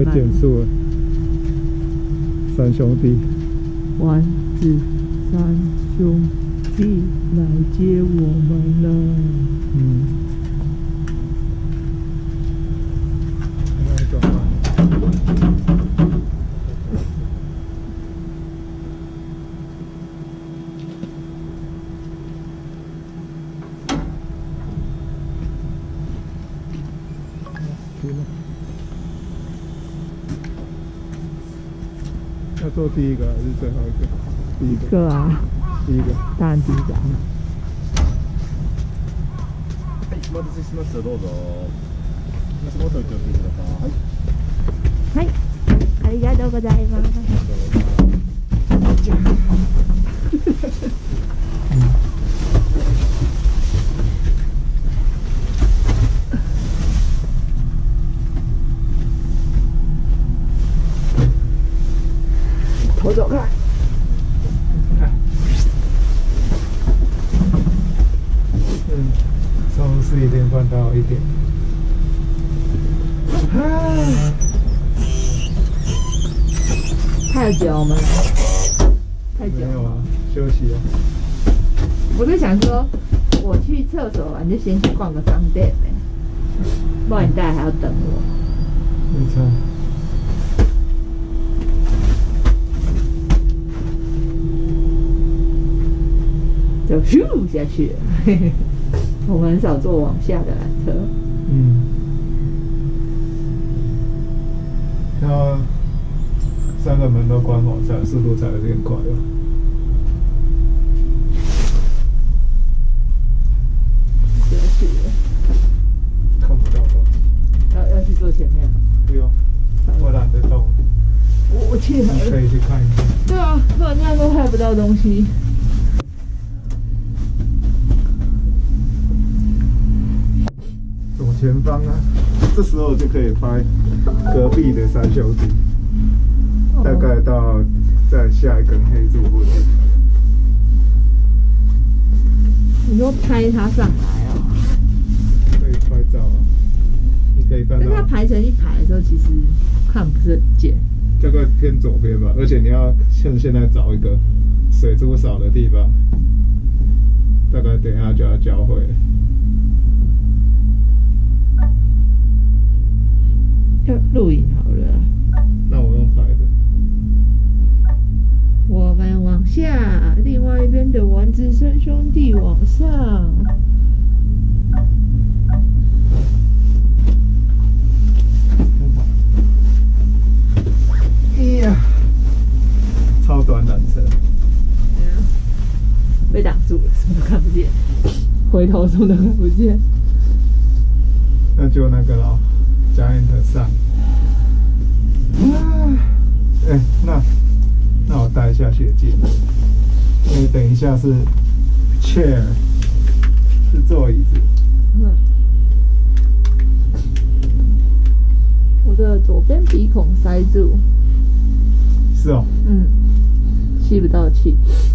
减速了。三兄弟， 丸子三兄弟来接我们了。 要做第一个还是最后一个？第一个啊， 第一个， 当然第一个。 お待たせしました。どうぞ。足元お気をつけください。 はい、ありがとうございます。头走开。 从11点半到1点。 太久吗？太久。 没有啊，休息啊。 我在想说，我去厕所完就先去逛个商店呗，不然你大概还要等我。 没错。 就咻下去了。我们很少坐往下的缆车。 然后3个门都关好，速度才会变快哦。 下去了。 看不到吧？ 要去坐前面吗？ 不用，我懒得动。 我去了。 你可以去看一下。 对啊，不然那样都拍不到东西。 左前方啊，这时候就可以拍隔壁的三兄弟，大概到在下一根黑柱附近。 你说拍它上来哦？ 可以拍照啊，你可以看到。 但它排成一排的时候，其实看不是很见。 大概偏左边吧，而且你要趁现在找一个水珠少的地方，大概等一下就要交汇了。 要录影好了啊。 那我用拍的。 我们往下，另外一边的丸子三兄弟往上。 哎呀，超短缆车。 被挡住了，什么都看不见，回头什么都看不见。 那就那个咯。Giant 上，那我带一下雪镜，因为等一下是 chair， 是坐椅子。 我的左边鼻孔塞住。 是哦。 吸不到气。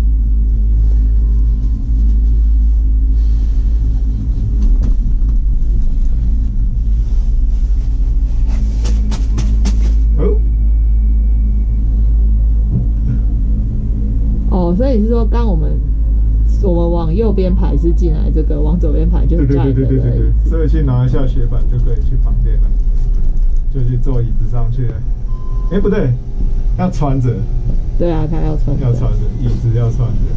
所以是说，刚我们往右边排是进来这个，往左边排就是在的。对。 所以去拿一下雪板就可以去旁边了，就去坐椅子上去了。不对，要穿着。对啊，他要穿着。要穿着，椅子要穿着。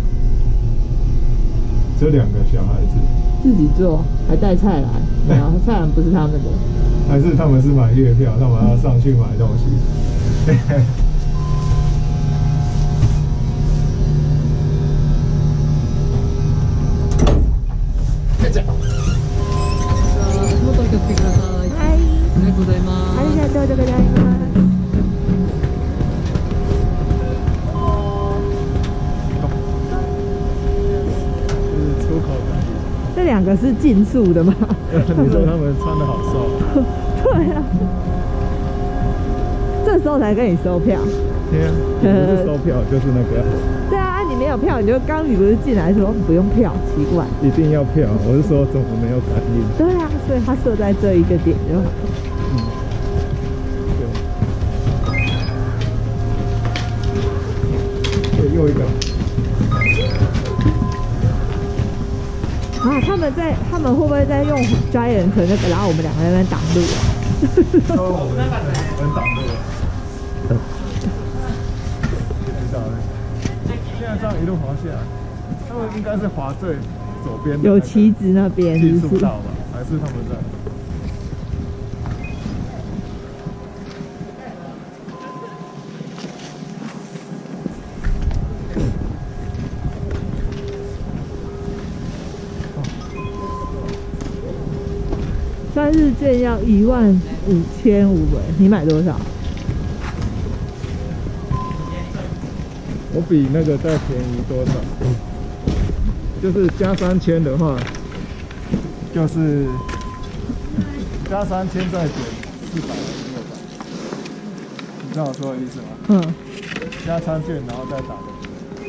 这2个小孩子自己坐，还带菜篮。没有，菜篮不是他们的。 还是他们是买月票，他们要上去买东西。 这2个是竞速的吗？ 你说他们穿的好瘦。 对啊，这时候才跟你收票。 对啊，不是收票就是那个。 对啊，你没有票，你就刚你不是进来说不用票，奇怪。 一定要票，我是说怎么没有感应？ 对啊，所以他设在这一个点就好。 又一个。 啊，他们会不会在用 Giant 那个，然后我们两个在那边挡路啊？ 说我们挡路了。不知道呢。现在这样一路滑下来，他们应该是滑最左边的有旗子那边技是不是？ 术道吧？还是他们在？ 3日券要15500，你买多少？ 我比那个再便宜多少？就是加3000的话，就是加3000再减400还是600？你知道我说的意思吗？ 嗯， 加餐券然后再打个。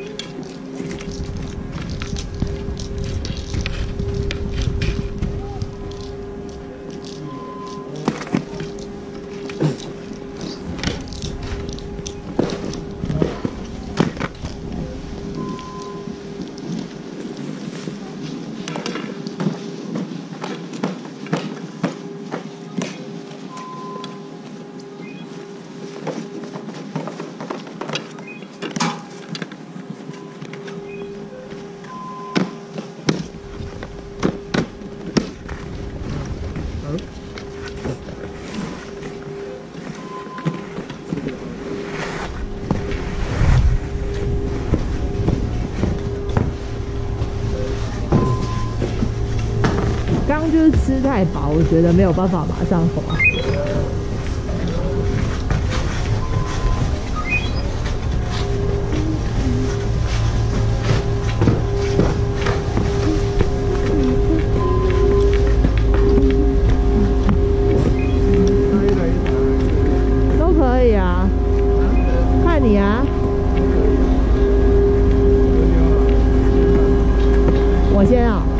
刚刚就是吃太饱，我觉得没有办法马上滑。都可以啊，看你啊。我先啊。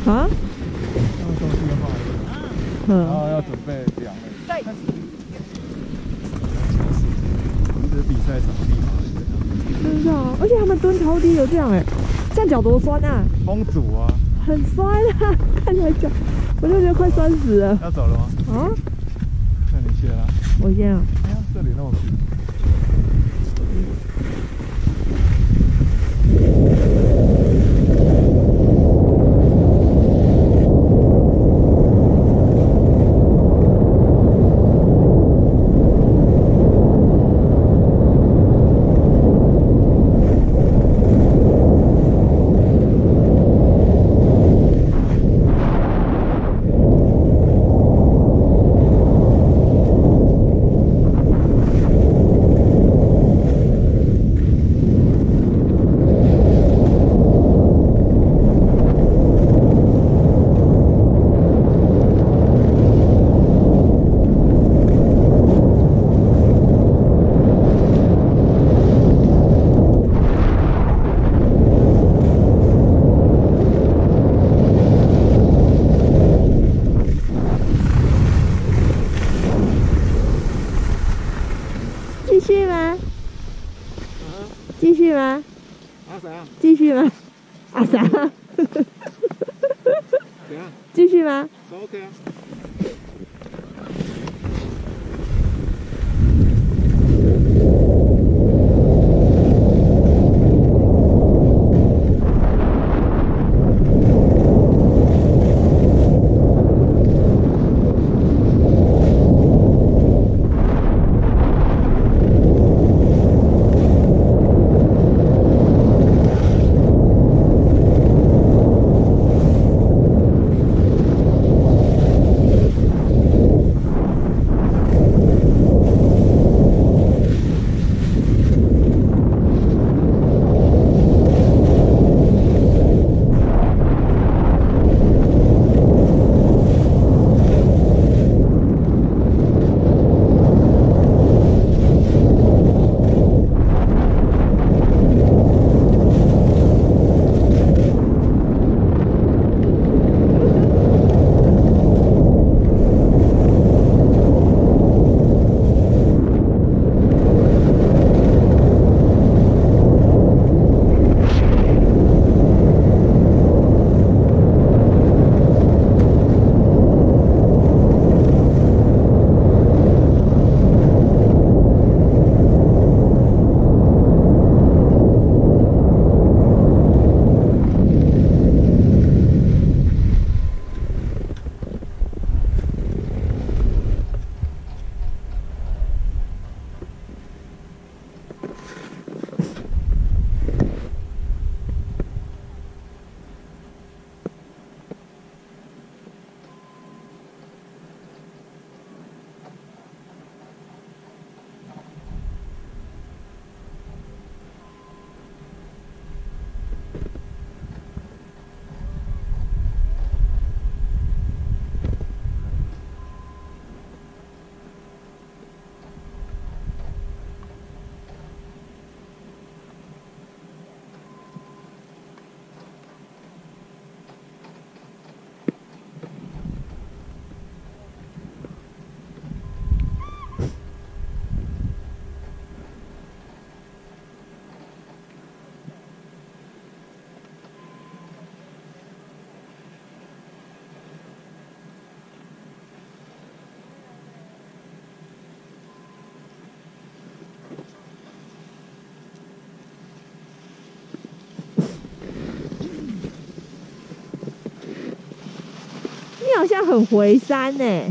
啊？ 他们都是画的，然后要准备量了。 对。 这是比赛场地嘛？ 真的啊，而且他们蹲超低的这样哎，这样脚多酸啊！ 风阻啊， 很酸啊，看起来脚，我就觉得快酸死了。 要走了吗？ 啊？ 那你先啊。 我先啊。 哎呀，这里那么平。 继续吗？继续吗？ 啊啥？ 继续吗？啊啥？ 怎样？ 继续吗？ 都 OK 啊。 你好像很回山呢，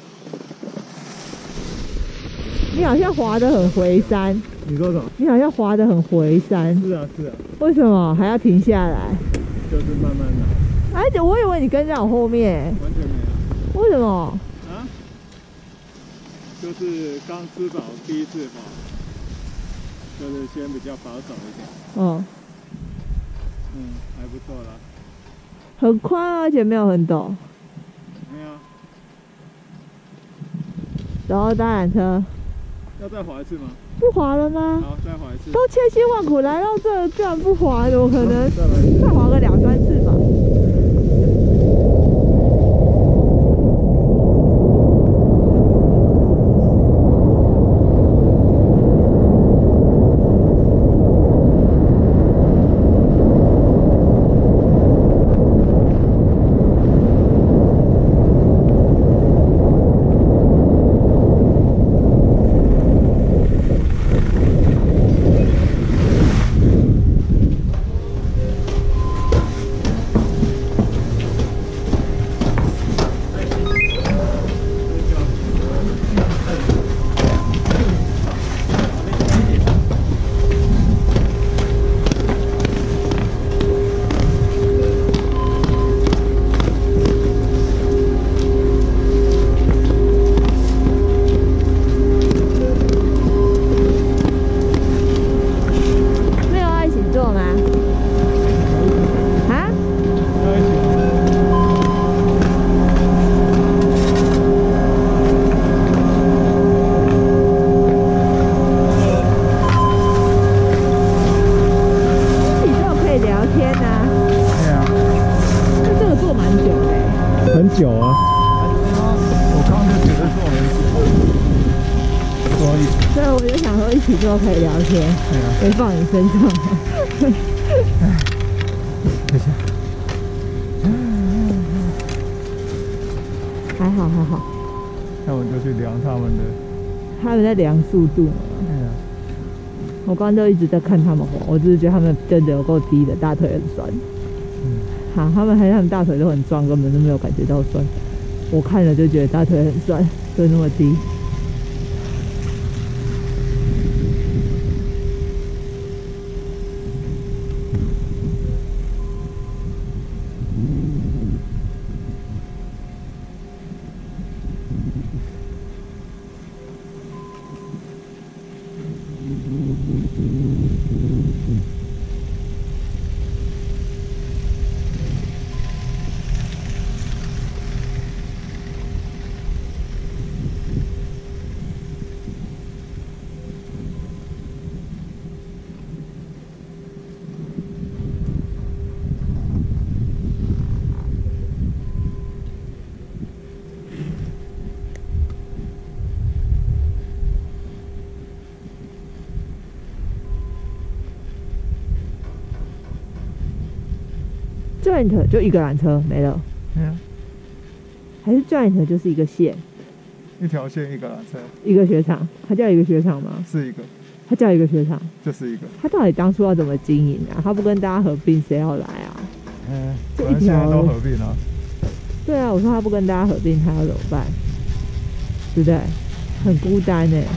你好像滑得很回山。 你说什么？ 你好像滑得很回山。 是啊是啊， 为什么还要停下来？ 就是慢慢来。 哎，我以为你跟在我后面。 完全没有。 为什么？ 啊？就是刚吃饱第一次跑，就是先比较保守一点。 哦。 还不错啦。 很宽啊，而且没有很陡。 没有。 然后搭缆车。 要再滑一次吗？ 不滑了吗？ 好，再滑一次。 都千辛万苦来到这，居然不滑，怎么可能？再滑个2、3次吧。 这么可以聊天，没放你身上。 等一下， 还好还好。 那我们就去量他们的。 他们在量速度嘛。我刚刚就一直在看他们滑，我只是觉得他们真的有够低的，大腿很酸。好，他们大腿都很壮，根本就没有感觉到酸。我看了就觉得大腿很酸，所以那么低。Joint 就一个缆车没了，还是 Joint 就是一个线， 一条线一个缆车， 一个雪场，它叫一个雪场吗？ 是一个， 它叫一个雪场， 就是一个。 它到底当初要怎么经营啊？它不跟大家合并，谁要来啊？ 这一条都合并了。 对啊，我说它不跟大家合并，它要怎么办？对不对？很孤单哎。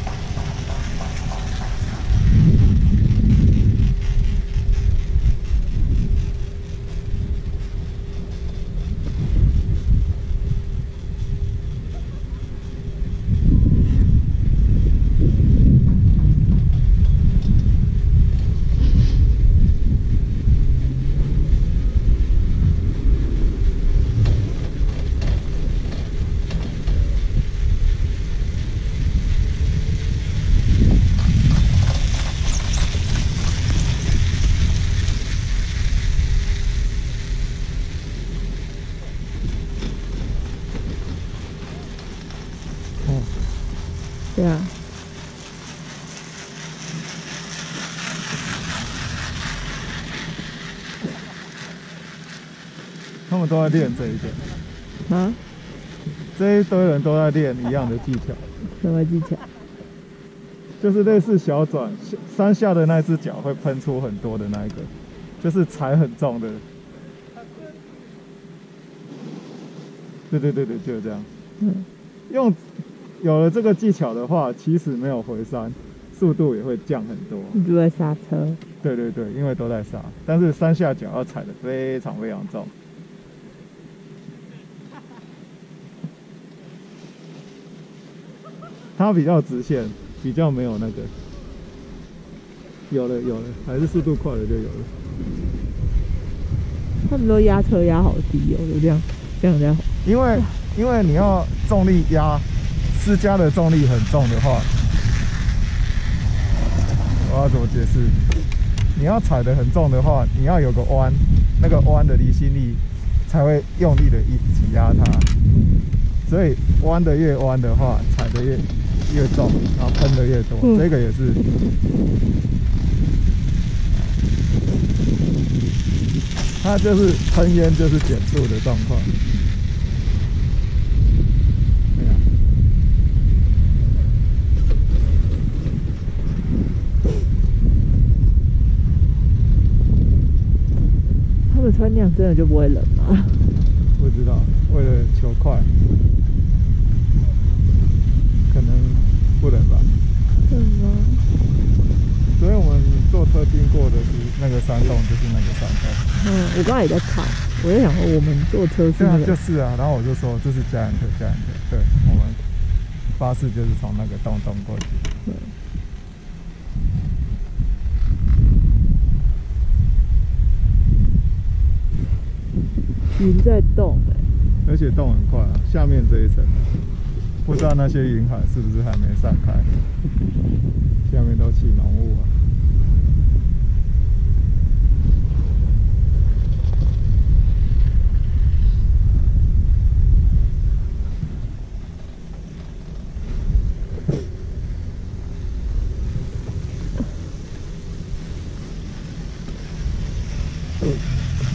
对啊， 他们都在练这一个啊， 这一堆人都在练一样的技巧。 什么技巧？ 就是类似小转，山下的那只脚会喷出很多的那一个，就是踩很重的。对，就是这样。有了这个技巧的话，其实没有回山，速度也会降很多。 你就会刹车。 对，因为都在刹，但是山下脚要踩得非常非常重。它比较直线，比较没有那个。有了，还是速度快了就有了。 他们都压车压好低哦，就这样在滑。 因为你要重力压。施加的重力很重的话，我要怎么解释？你要踩得很重的话，你要有个弯，那个弯的离心力才会用力的一挤压它。所以弯的越弯的话，踩得越重，然后喷的越多。这个也是。它就是喷烟，就是减速的状况。 穿那样真的就不会冷吗？ 不知道，为了求快，可能不冷吧。 是吗？ 所以我们坐车经过的是那个山洞，就是那个山洞。 我刚才也在看，我在想说我们坐车是那个。 就是啊，然后我就说这是加兰特，对，我们巴士就是从那个洞过去。 云在动而且动很快啊！下面这一层，不知道那些云海是不是还没散开？下面都起浓雾啊！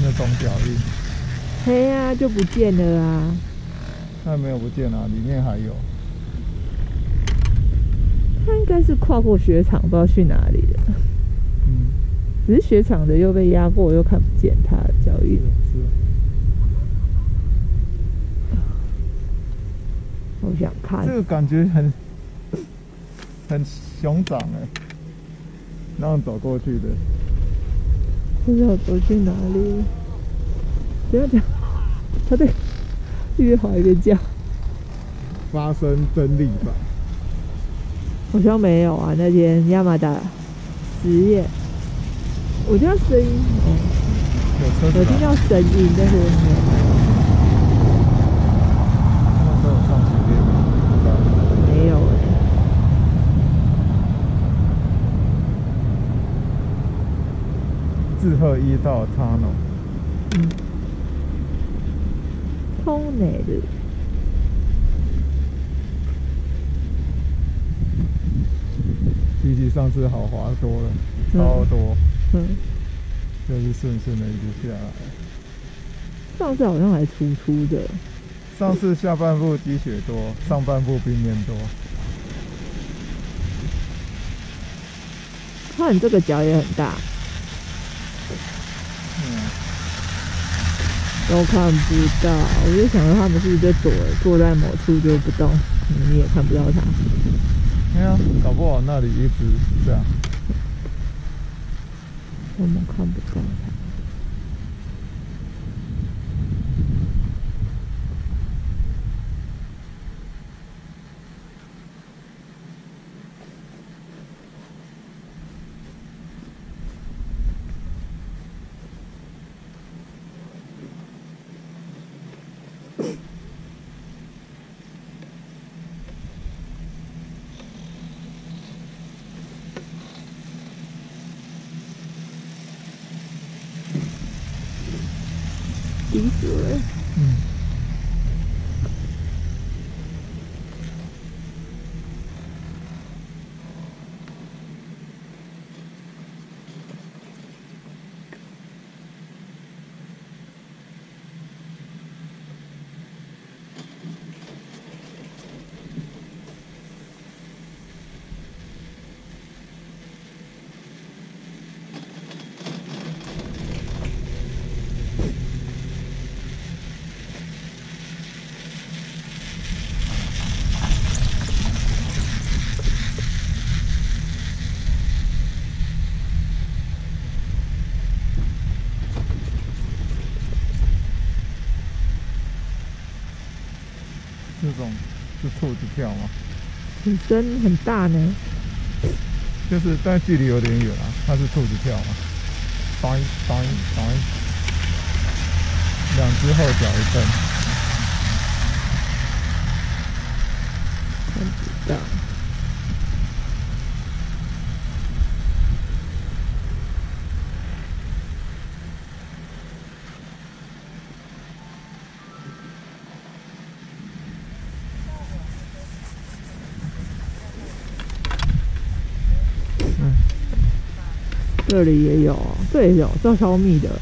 那种脚印。 嘿呀，就不见了啊！ 那没有不见啊，里面还有。 他应该是跨过雪场，不知道去哪里了。 嗯， 只是雪场的又被压过，我又看不见他的脚印。 是。 我想看。 这个感觉很熊掌哎，那样走过去的。 不知道走去哪里。不要讲，他在越滑越叫。 发生真力吧？ 好像没有啊，那天亚马达实验，我听到声音， 有车子。 有听到声音，但是没有。 那时候有上雪链吗？ 没有哎。 志贺一道 tunnel。 通内的。 比起上次好滑多了，超多。就是顺顺的一直下来。 上次好像还粗粗的。 上次下半部积雪多，上半部冰面多。 看你这个脚也很大。都看不到，我就想说他们是不是就坐在某处就不动，你也看不到他。 对啊，搞不好那里一直这样。 我们看不到他。低死了。 这种是兔子跳吗？ 很深很大呢。 就是，但距离有点远啊。它是兔子跳吗？咚咚咚，两只后脚一蹬。 看不到。这里也有，这也有，这超密的。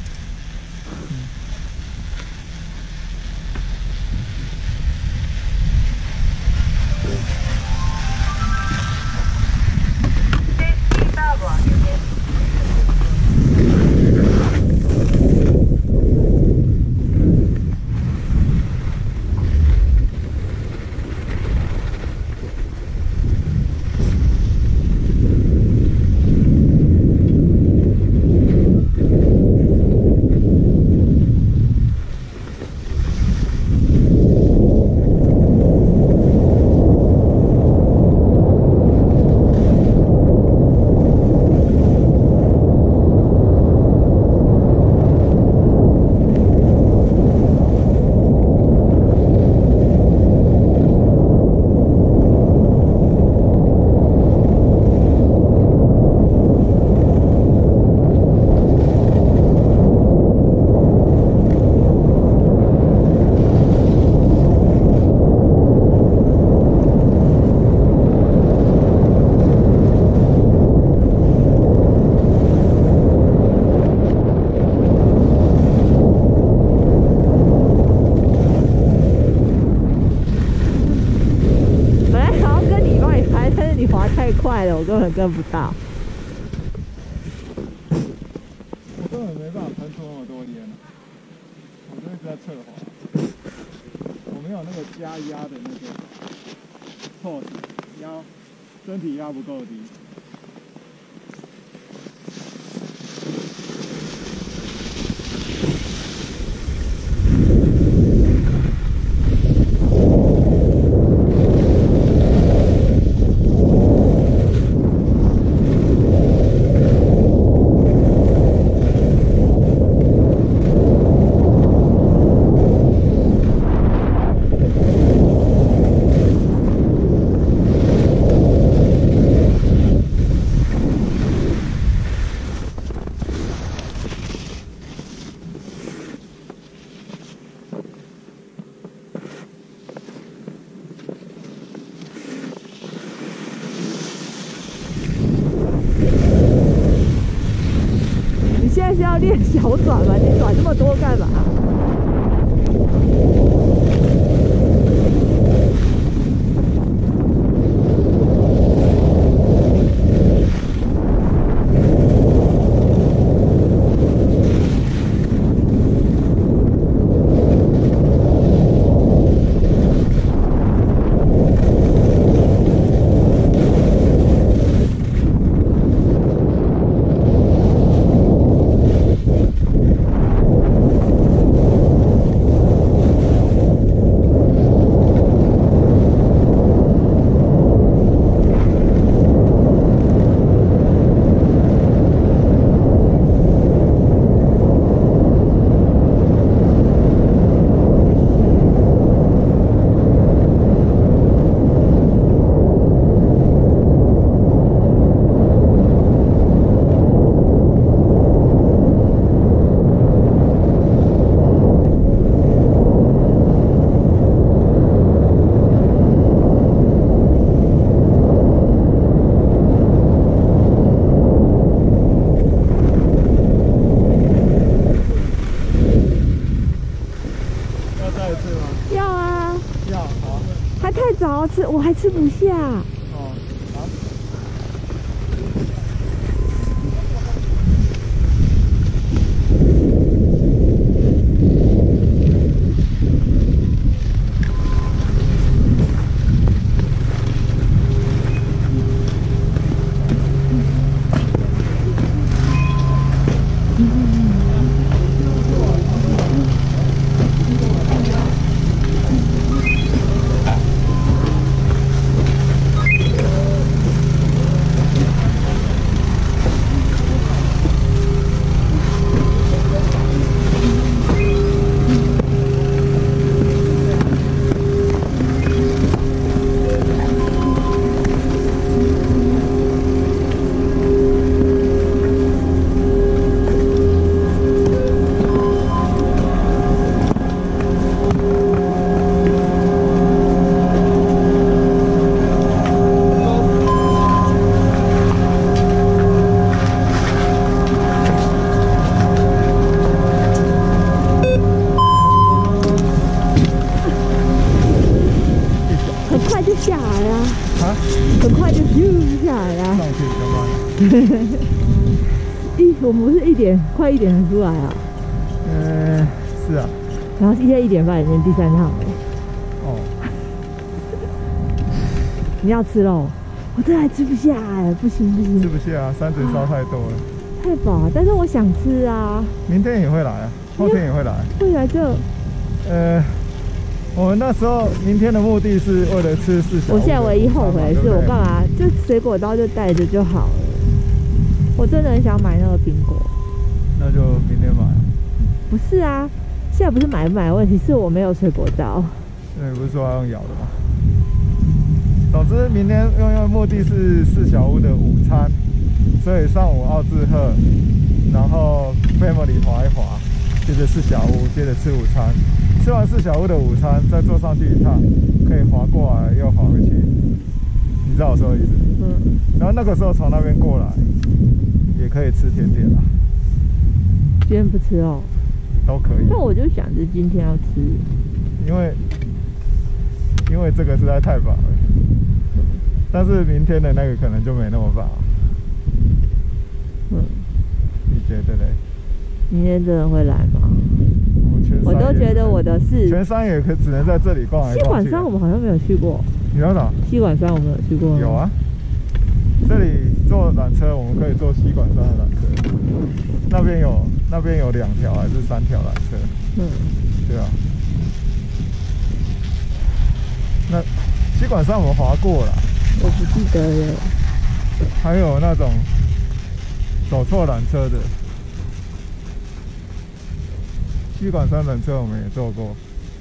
太快了，我根本跟不到。 我根本没办法喷出那么多烟啊！我就一直在侧滑，我没有那个加压的那个错压，身体压不够低。 是要练小转吗？你转这么多干嘛？早吃，我还吃不下。 哦，好。 下来啊！啊，很快就咻下来啊！ 上去比较慢。 我们不是快1点才出来啊？ 是啊。 然后现在1点半，已经第3趟了。 哦。 你要吃肉？我这还吃不下哎，不行不行。 吃不下啊，山嘴烧太多了。 太饱了，但是我想吃啊。 明天也会来啊，后天也会来。 会来这？ 我们那时候明天的目的是为了吃4小。 我现在唯一后悔的是我干嘛就水果刀就带着就好了。我真的很想买那个苹果。 那就明天买啊。 不是啊，现在不是买不买的问题，是我没有水果刀。 对，不是说要用咬的吗？总之，明天用目的是4小屋的午餐，所以上午奥志贺，然后 family 滑一滑，接着4小屋，接着吃午餐。吃完4小屋的午餐，再坐上去一趟，可以滑过来又滑回去。你知道我说的意思？嗯。然后那个时候从那边过来，也可以吃甜点啦。 今天不吃哦。 都可以。 那我就想着今天要吃。因为这个实在太饱了。 但是明天的那个可能就没那么棒。你觉得嘞？ 明天真的会来吗？我都觉得我的是全山也只能在这里逛来逛去。 西管山我们好像没有去过。 你要哪？ 西管山我们有去过吗？ 有啊，这里坐缆车，我们可以坐西管山的缆车。那边有2条还是3条缆车？对啊。那西管山我们滑过了。 我不记得了。 还有那种走错缆车的。西管山缆车我们也坐过。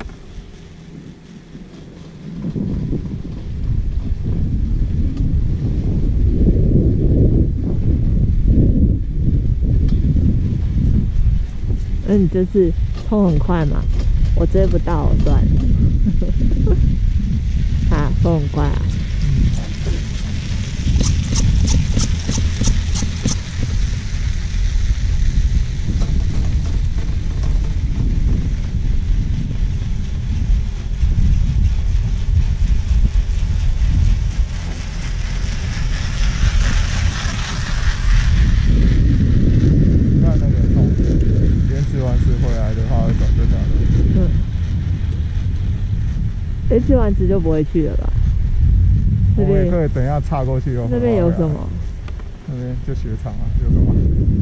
你这次冲很快嘛，我追不到，算了。啊，冲很快啊！去完池就不会去了吧？ 我也可以等一下岔过去哦。 那边有什么？ 那边就雪场啊，有什么？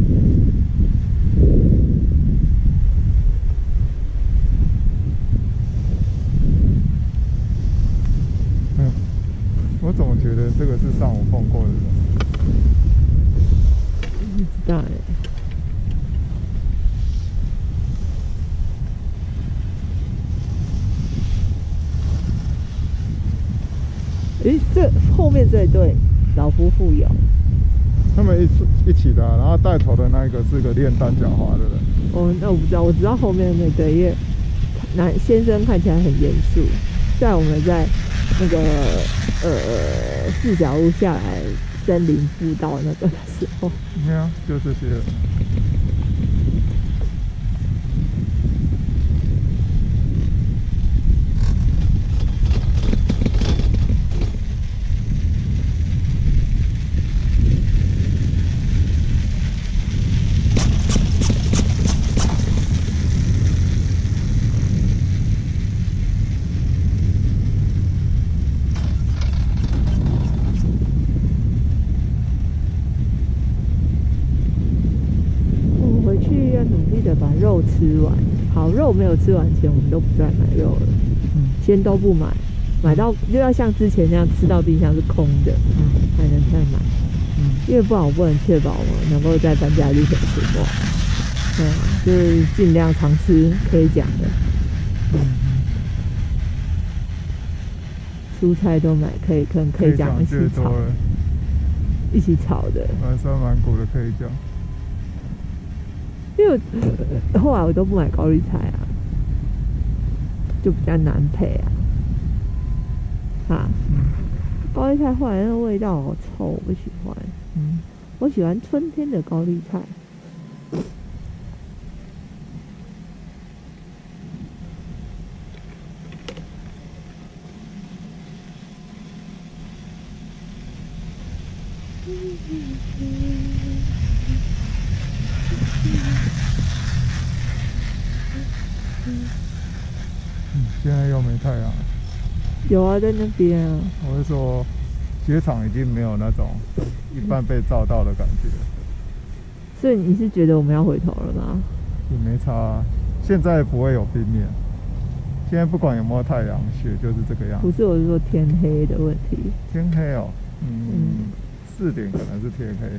我怎么觉得这个是上午碰过的？ 不知道哎。这后面这一对老夫妇有， 他们一起的、然后带头的那一个是个练单脚滑的人。 哦，那我不知道，我知道后面那对，因为先生看起来很严肃，在我们在那个4小路下来森林步道那个的时候， 对啊，就这些人。 肉吃完，好，肉没有吃完前，我们都不再买肉了。先都不买，买到就要像之前那样吃到冰箱是空的，才能再买。因为不然我不能确保我能够在搬家之前吃过。就是尽量常吃可以讲的。蔬菜都买，可以讲一起炒，一起炒的。 蛮酸蛮苦的可以讲。 因为后来我都不买高丽菜啊，就比较难配啊。高丽菜后来那个味道好臭，我不喜欢。我喜欢春天的高丽菜。 现在又没太阳了。 有啊，在那边啊。 我是说，雪场已经没有那种一半被照到的感觉。 所以你是觉得我们要回头了吗？ 也没差啊，现在不会有冰面。现在不管有没有太阳，雪就是这个样子。 不是，我是说天黑的问题。 天黑哦，4点可能是天黑。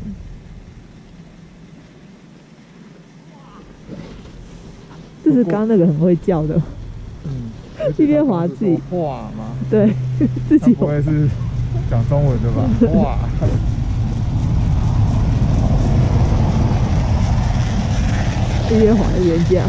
这是刚刚那个很会叫的。一边滑自己哇吗？ 对，自己不会是讲中文的吧？哇！ 一边滑一边叫。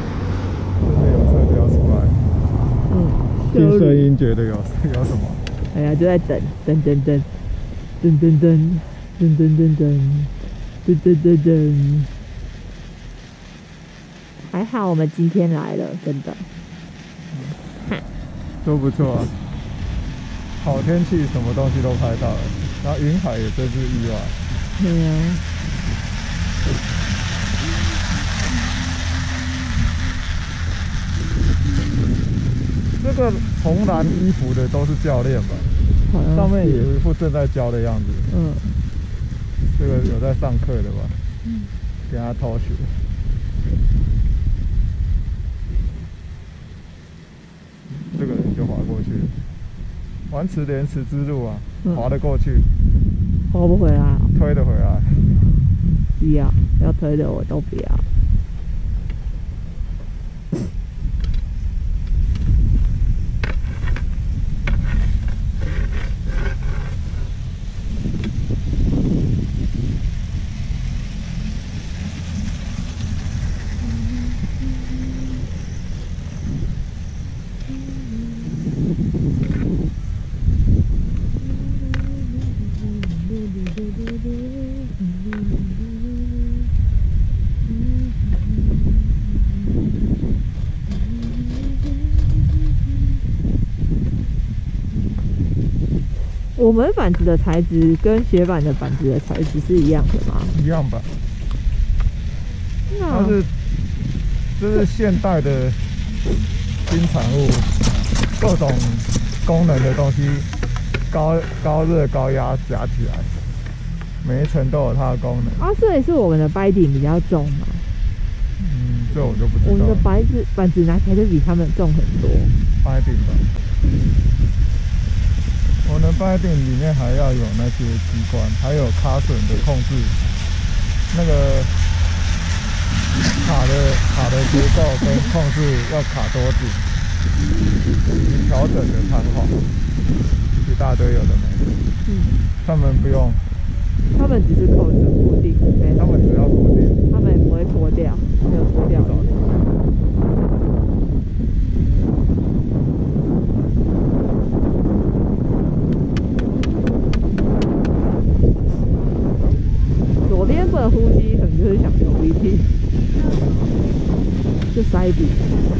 听声音觉得有什么？ 哎呀，就在等，等等等，等等等，等等等等，等等等等。还好我们今天来了，真的。 都不错啊。好天气，什么东西都拍到了。然后云海也真是意外。 对啊。 这个红蓝衣服的都是教练吧？上面有一副正在教的样子。嗯。这个有在上课的吧？嗯。给他偷学。这个人就滑过去了。玩池莲池之路啊，滑得过去。 滑不回来。 推得回来。 不要，要推的我都不要。我们板子的材质跟斜板的板子的材质是一样的吗？ 一样吧。它是，这是现代的新产物，各种功能的东西，高热高压夹起来，每一层都有它的功能。 啊，所以是我们的掰顶比较重嘛？ 嗯，这我就不知道。 我们的板子拿起来就比他们重很多。 掰顶吧。我们掰顶里面还要有那些机关，还有卡榫的控制，那个卡的结构跟控制要卡多紧，以及调整的弹簧，一大堆有的没的。他们不用， 他们只是扣住固定， 他们只要固定， 他们也不会脱掉，没有脱掉的。左边不能呼吸，可能就是想流鼻涕，就塞鼻。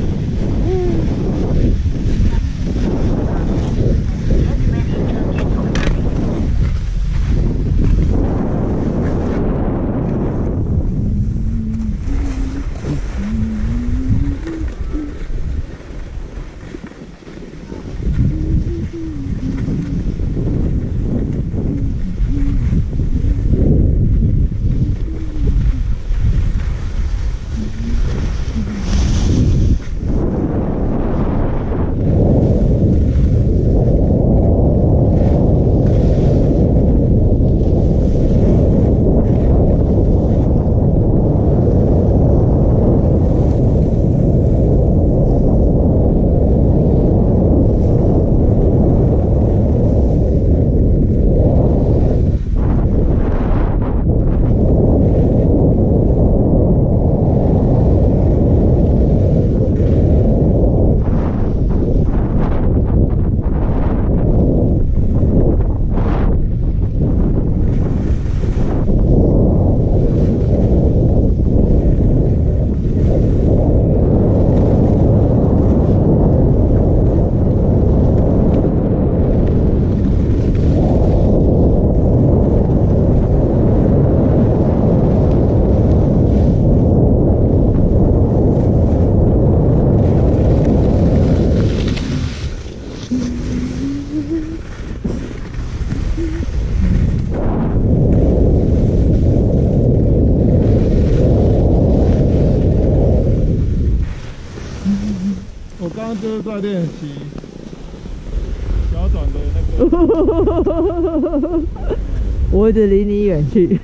就是在练习脚转的那个。 我一直离你远去。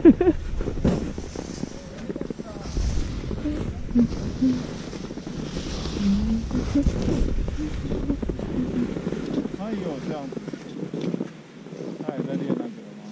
他也有这样子，他也在练那个吗？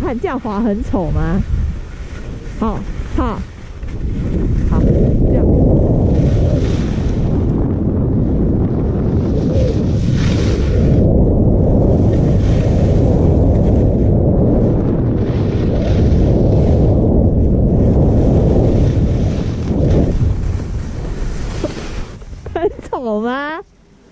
看这样滑很丑吗？好，好，好，这样。很丑吗？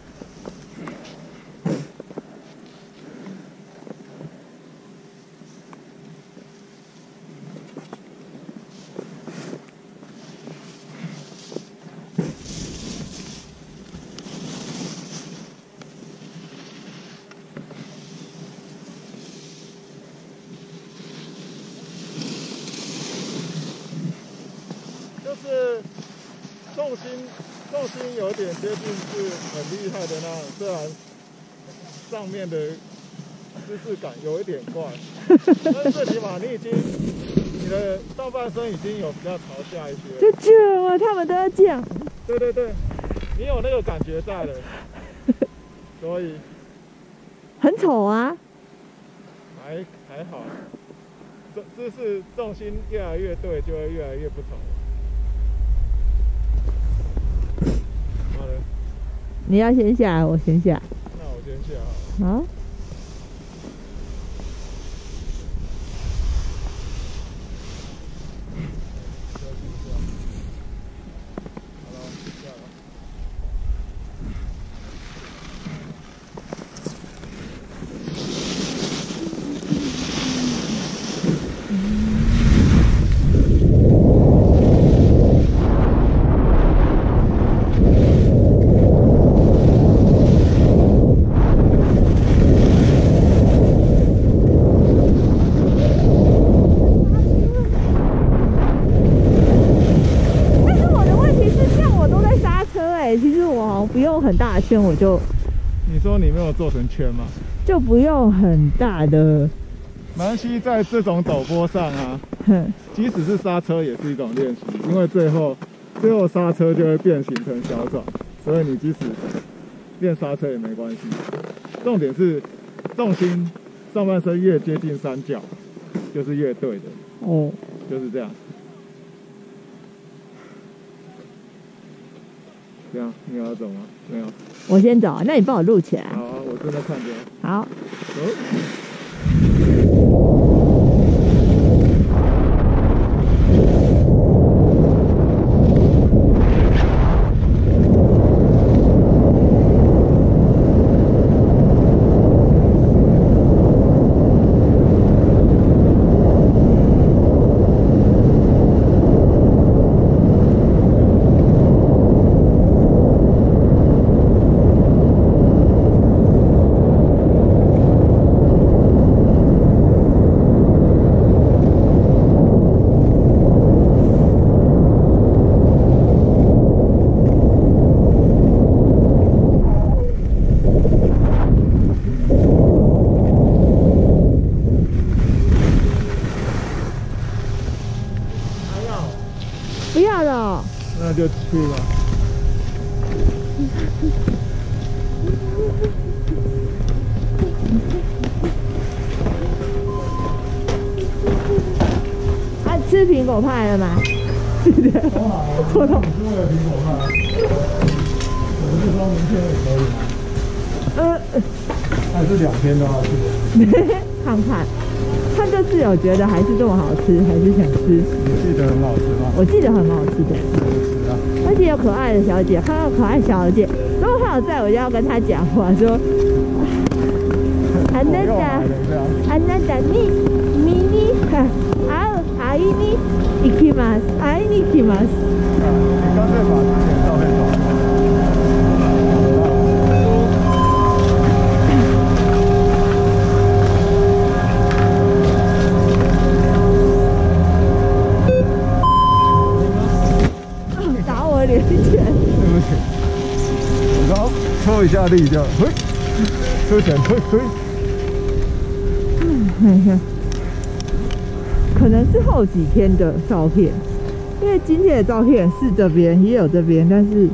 就是重心有点接近是很厉害的那样，虽然上面的姿势感有一点怪，但是最起码你的上半身已经有比较朝下一些。 就这样啊，他们都要这样。 对对对，你有那个感觉在了，所以很丑啊。 还好，姿势重心越来越对，就会越来越不丑。好了， 你要先下，我先下。 那我先下好了。 好。其实我好像不用很大的圈，我就。 你说你没有做成圈吗？ 就不用很大的。 没关系，在这种陡坡上啊，即使是刹车也是一种练习，因为最后刹车就会变形成小转，所以你即使练刹车也没关系。重点是重心上半身越接近三角，就是越对的。 哦， 就是这样。这样，你要走吗？没有。 我先走，那你帮我录起来。 好啊，我正在看着。 好。不要了， 那就去吧。 啊，吃苹果派了吗？ 都好，我是为了苹果派。我不是说明天也可以吗？还是2天都要去？ 看看。看这次有觉得还是这么好吃，还是想吃？ 你记得很好吃吗？ 我记得很好吃的，而且有可爱的小姐，看到可爱小姐，如果她有在，我就要跟她讲话说，安娜达，安娜达你，你，阿姨你，行きます，会いに行きます。 你干脆把之前照片找出来。 对不起， 然后抽一下力就，车前推。 可能是后几天的照片，因为今天的照片是这边也有这边，但是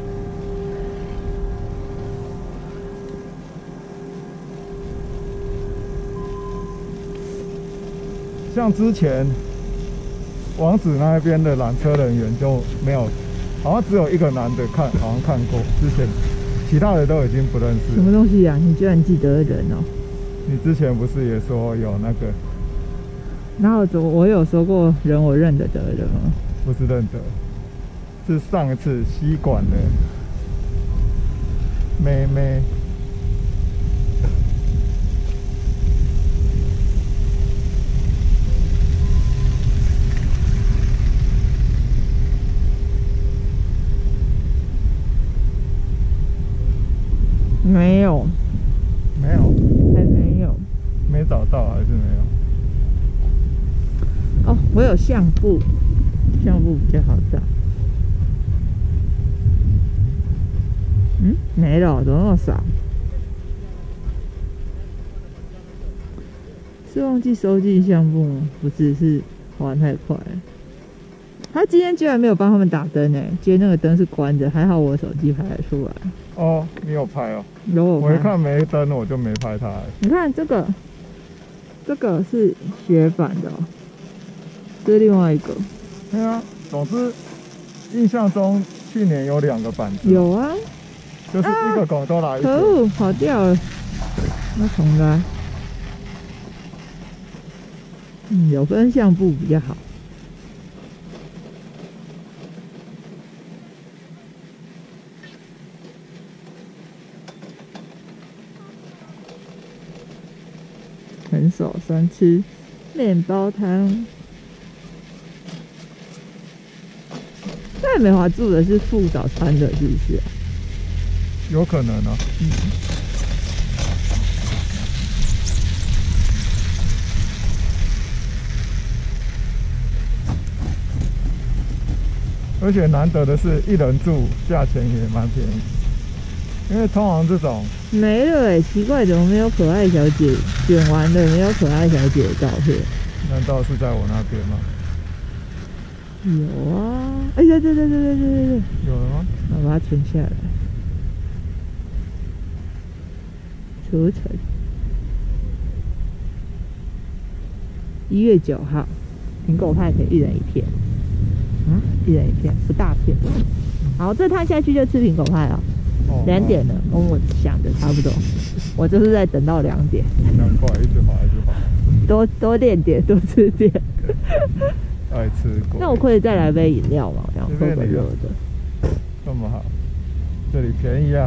像之前王子那边的缆车人员就没有，好像只有一个男的好像看过，之前其他的都已经不认识。 什么东西啊？你居然记得人哦？ 你之前不是也说有那个？ 然后我有说过人我认得的人吗？ 不是认得，是上一次吸管的妹妹。 没有， 没有， 还没有， 没找到还是没有？ 哦，我有相簿，相簿比较好找。没了，怎么那么少？是忘记收进相簿吗？不是，是滑太快了。他今天居然没有帮他们打灯呢，今天那个灯是关着，还好我手机拍得出来。 哦，你有拍哦？ 有我拍。 我一看没灯，我就没拍它。 你看这个是雪板的哦，这是另外一个。 对啊，总之印象中去年有2个板子。 有啊。 就是一个拱都来一个。 可恶，跑掉了。那重来。有分相簿比较好。很手酸吃面包汤。在美华住的是附早餐的，是不是？ 有可能啊。而且难得的是，一人住价钱也蛮便宜。因为通常这种没了哎，奇怪，怎么没有可爱小姐？卷完了没有可爱小姐的照片？ 难道是在我那边吗？ 有啊，哎呀，对， 有了吗？ 我把它存下来。储存。1月9号，苹果派可以1人1片。1人1片，不大片。好，这趟下去就吃苹果派了。2点了，跟我想的差不多。我就是在等到2点。 难怪一直滑。 多练点，多吃点。 爱吃过。 那我可以再来杯饮料吗？然后喝个热的。 这么好，这里便宜啊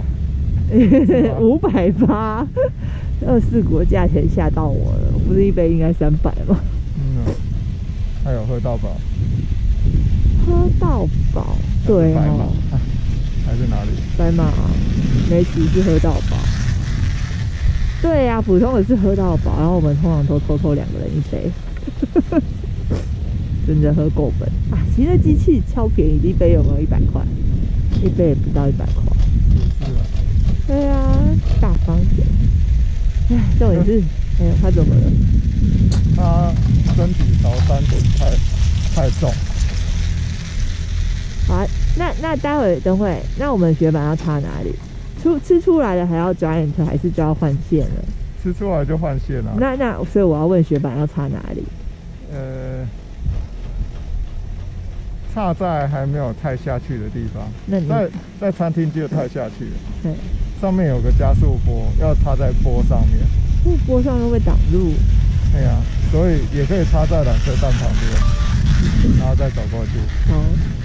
！580，24国价钱吓到我了。不是一杯应该300吗？ 还有喝到饱。 喝到饱，对哦。 还是哪里？ 白马梅奇是喝到饱。对呀，普通的是喝到饱，然后我们通常都偷2个人1杯。真的喝够本啊！其实机器超便宜，一杯有没有100块？一杯也不到100块。 是啊。 对啊，大方点。哎，重点是，他怎么了？ 他身体朝3点太重。 好，那待会等会，那我们雪板要插哪里？吃出来的还要 Giant 还是就要换线了？ 吃出来就换线了。 那所以我要问雪板要插哪里？ 插在还没有太下去的地方。那在餐厅就太下去了。 对。 上面有个加速坡，要插在坡上面。 坡上会被挡住。 对呀，所以也可以插在缆车站旁边，然后再走过去。 好。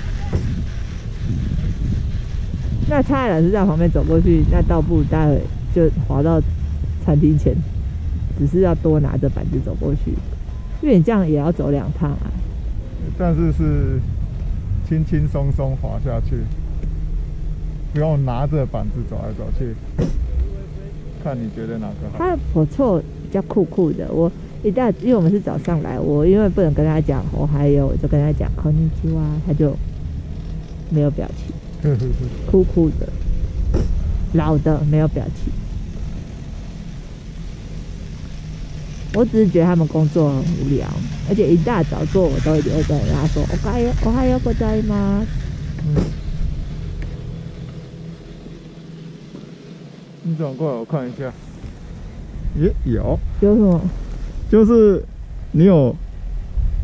那插在缆车站旁边走过去，那倒不如待会就滑到餐厅前，只是要多拿着板子走过去，因为你这样也要走2趟啊。 但是轻轻松松滑下去，不用拿着板子走来走去。看你觉得哪个好？ 它不错，比较酷的。因为我们是早上来，我因为不能跟他讲，我就跟他讲こんにちは，他就没有表情。酷的，老的没有表情。我只是觉得他们工作很无聊，而且一大早做我都一直会跟他说おはようございます。 你转过来我看一下。也有。 有什么？ 就是你有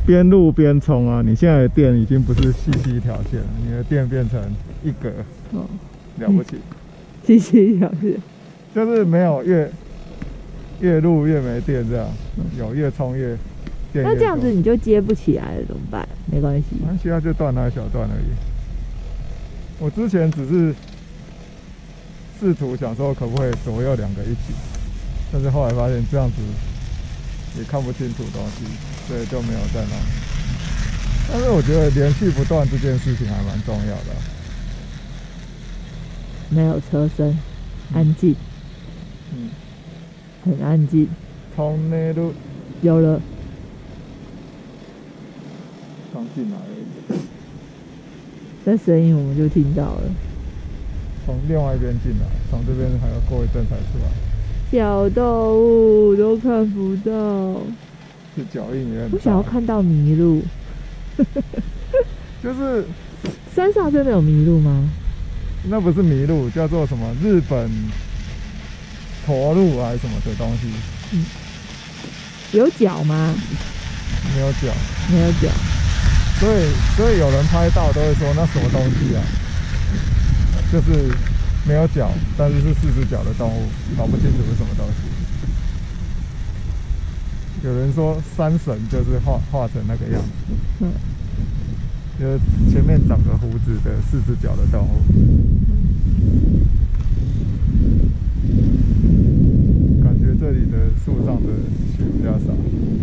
边录边冲啊！你现在的电已经不是细细一条线了，你的电变成一格， 哦， 了不起。 细细一条线， 就是没有越录越没电这样，有越冲越电越多。 那这样子你就接不起来了怎么办？没关系， 没关系啊，就断那一小段而已。我之前只是试图想说可不可以左右两个一起，但是后来发现这样子也看不清楚东西，所以就没有再弄。但是我觉得连续不断这件事情还蛮重要的。 没有车声，安静， 嗯， 很安静。 从内路有了， 刚进来而已， 这声音我们就听到了。 从另外一边进来，从这边还要过一阵才出来。 小动物都看不到， 是脚印也很大。 我想要看到麋鹿。 就是山上真的有麋鹿吗？ 那不是麋鹿，叫做什么日本驼鹿还是什么的东西？ 有脚吗？ 没有脚， 没有脚。 所以有人拍到都会说那什么东西啊？就是没有脚，但是是4只脚的动物，搞不清楚是什么东西。有人说山神就是画成那个样子，就是前面长个胡子的4只脚的动物。感觉这里的树上的雪比较少，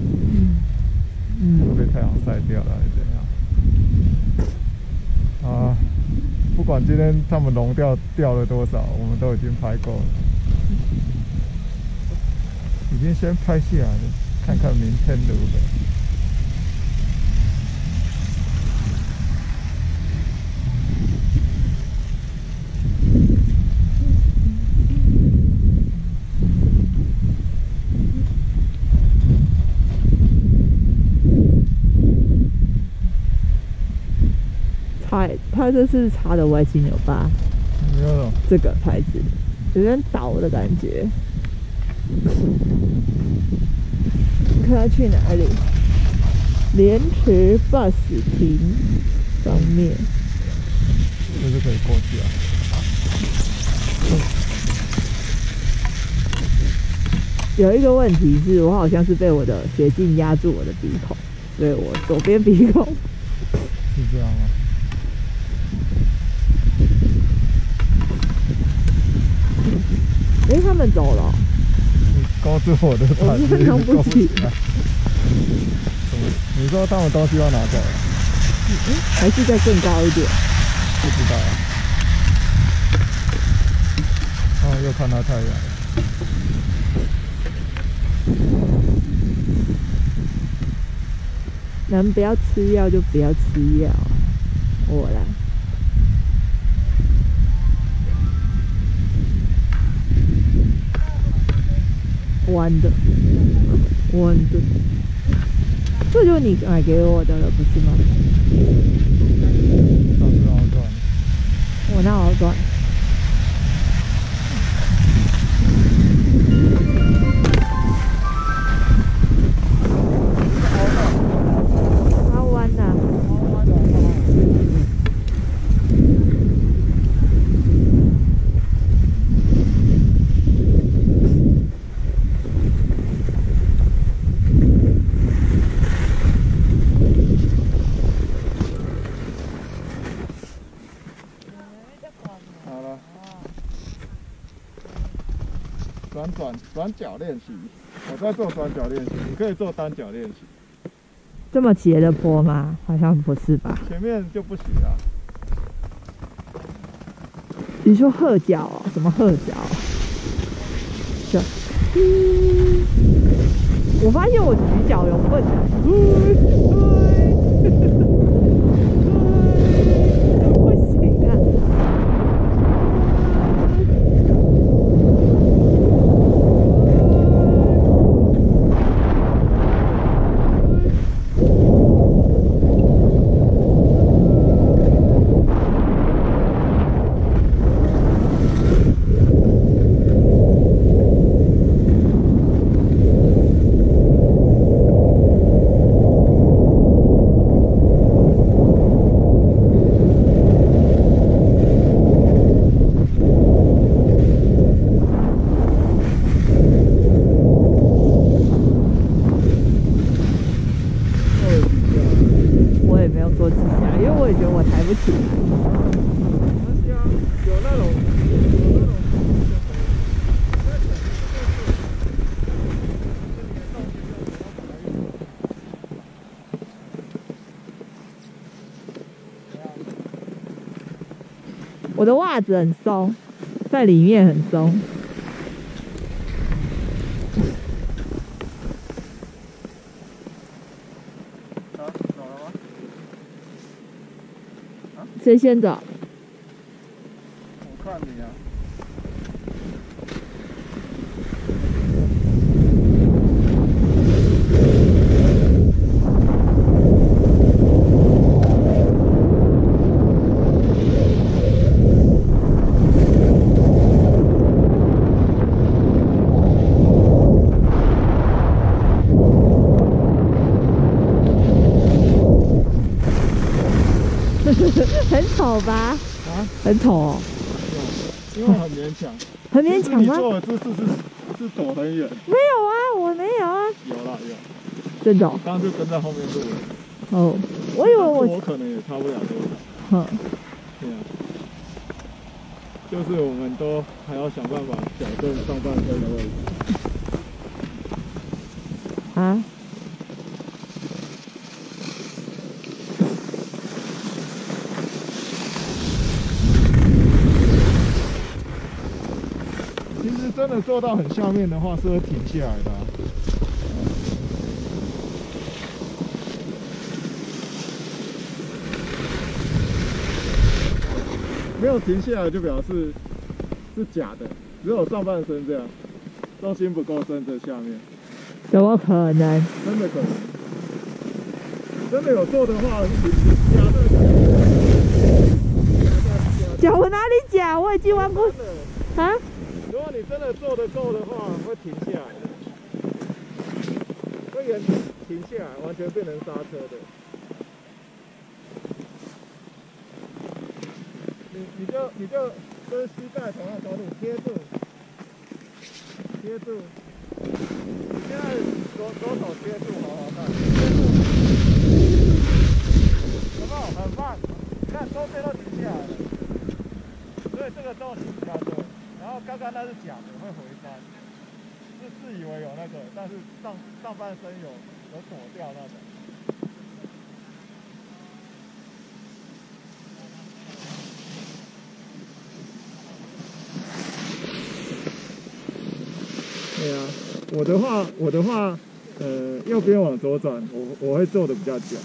被太阳晒掉了还是怎样？啊，不管今天他们笼掉了多少，我们都已经拍够了，已经先拍下来了，看看明天如何。 它这是插的歪七扭八， 没有， 这个牌子有点倒的感觉。你看它去哪里？莲池 bus 停上面， 这是可以过去啊。 有一个问题是我好像是被我的血镜压住我的鼻孔，所以我左边鼻孔是这样吗？ 他们走了。 你勾住我的腿， 我是拿不起来。你说他们东西要拿走了？ 还是再更高一点？ 不知道啊。哦，又看到太阳了。 能不要吃药就不要吃药啊！我来。弯的，这就是你买给我的了，不是吗？ 上次好转， 我那好转。它弯呐。 转脚练习，我在做转脚练习，你可以做单脚练习。 这么斜的坡吗？好像不是吧？ 前面就不行了。 你说鹤脚哦？什么鹤脚？这，我发现我举脚有问题。不行啊！ 有做起家，因为我也觉得我抬不起来。 没关系啊，有那种。 我的袜子很松，在里面很松。 啊，走了吗？ 谁先走？ 我看你啊。 很丑吧？ 啊， 很丑哦。 因为很勉强。 很勉强吗？ 你做的姿势是躲很远。 没有啊，我没有啊。 有啦有。 真的哦？ 刚刚就跟在后面录了。 哦，我以为我可能也差不了多少。 哼。 对啊。就是我们都还要想办法矫正上半身的位置。 啊？ 其实真的做到很下面的话，是会停下来的啊。没有停下来就表示是假的，只有上半身这样，重心不够深在下面。 怎么可能？ 真的可能，真的有做的话，假的。 假我哪里假？我已经玩过啊。 如果你真的做得够的话，会停下来的，会原地停下来，完全变成刹车的。你就跟膝盖同样高度贴住，贴住。你现在左手贴住，好好看，贴住，有没有很慢？你看周边都停下来了，所以这个重心比较对。然后刚刚那是假的，会回翻，是自以为有那个，但是上半身有躲掉那种。对啊，我的话，右边往左转，我会做的比较假，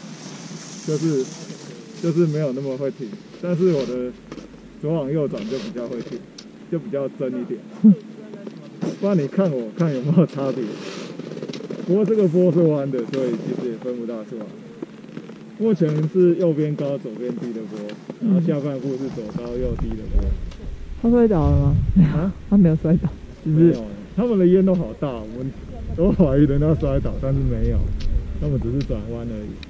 就是没有那么会停，但是我的左往右转就比较会停，就比较真一点。不然你看我看有没有差别？不过这个波是弯的，所以其实也分不大出来。目前是右边高左边低的波，然后下半部是左高右低的波。 他摔倒了吗？ 啊， 他没有摔倒，只是没有，他们的烟都好大，我们都怀疑人家摔倒，但是没有，他们只是转弯而已。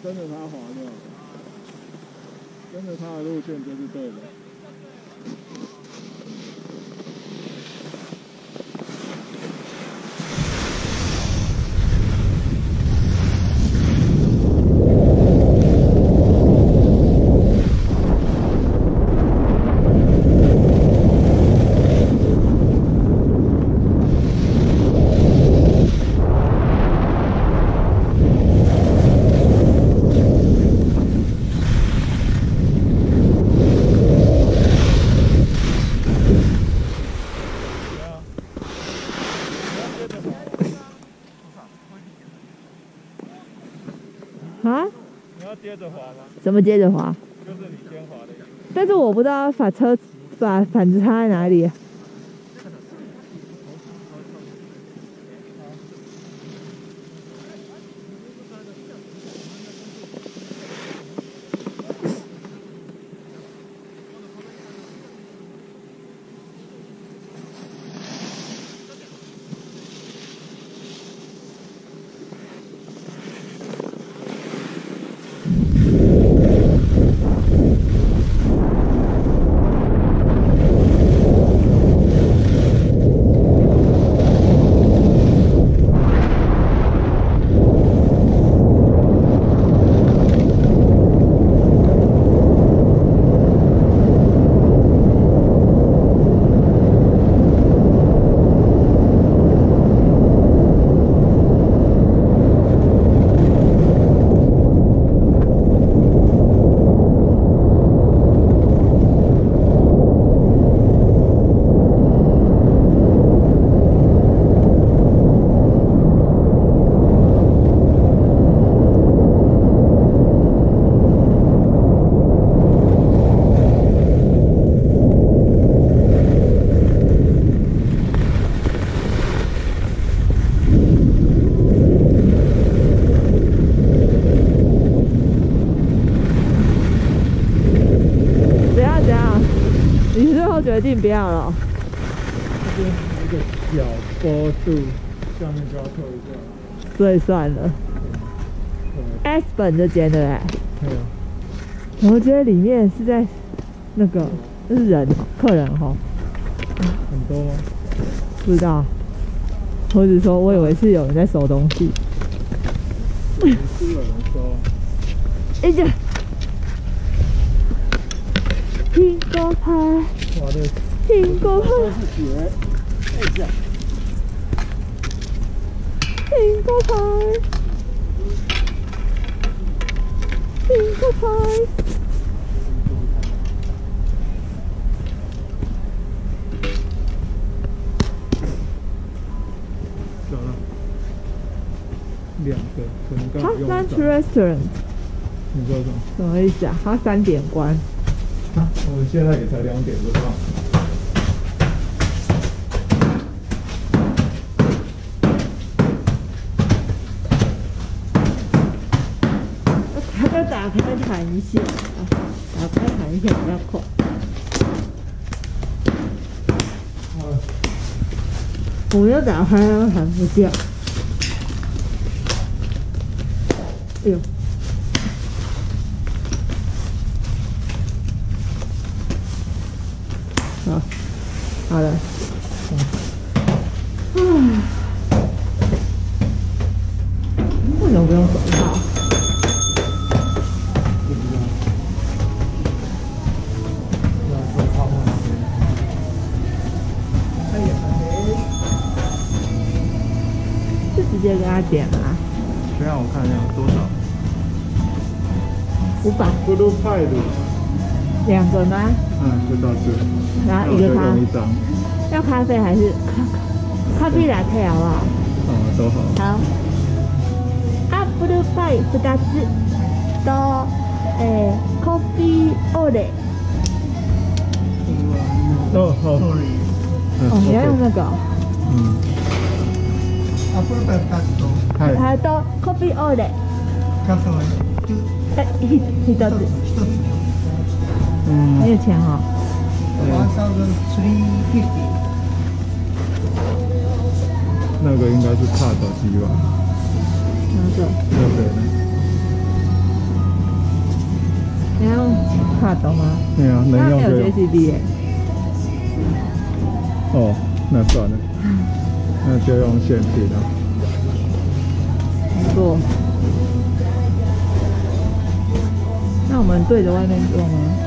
跟着它滑就好，跟着它的路线就是对的。 啊？ 你要接着滑吗？ 怎么接着滑？ 就是你先滑的意思。 但是我不知道把板子插在哪里。决定不要了。 这边一个小坡度，下面就要扣一下。 所以算了。S 本这间对不对？ 对啊。 我觉得里面是在那个，那是人客人哈。 很多吗？ 不知道。我只说，我以为是有人在收东西。 是有人收。 哎呀！苹果派。 哇，这苹果派。 都是血。哎呀！ 苹果派。苹果派。 走了。2个，可能刚好用 Lunch Restaurant。 你说什么？ 什么意思啊？它3点关。 啊，我们现在也才2点不到。 它就打开弹一下，打开弹一下比较快。我没有打开，它弹不掉。哎呦！好，好了。为什么不用手套？ 不知道。那手套放哪边？哎呀， 就直接跟他点啊。 先让我看一下多少。 500。 Blue Pie 的。 2个吗？ 就到这。 然后一个咖， 一张。 要咖啡还是咖啡拿铁好不好？ 都好。 好。Apple pie 2つとコーヒーオレ。 好。 你要用那个。 Apple pie 2つと。 はい。とコーヒーオレ。 カフェは 1つ。没有钱哈。 1350。 那个应该是卡手机吧？ 哪个？ 那个呢？ 你要用卡懂吗？ 对啊，能用它没有就用。 JCB 耶。 哦，那算了，那就用现金了。 没错。那我们对着外面坐吗？